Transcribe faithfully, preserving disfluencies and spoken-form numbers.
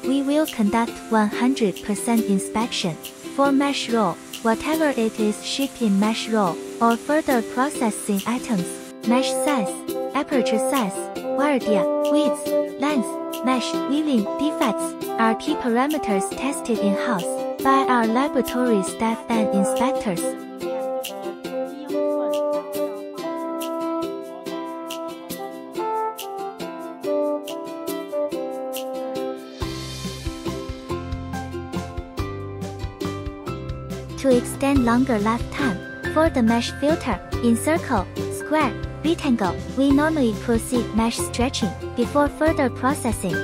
we will conduct one hundred percent inspection. For mesh roll, whatever it is shipped in mesh roll, or further processing items, mesh size, aperture size, wire dia, width, length, mesh weaving defects are key parameters tested in-house by our laboratory staff and inspectors. To extend longer lifetime, for the mesh filter, in circle, square, rectangle, we normally proceed mesh stretching before further processing.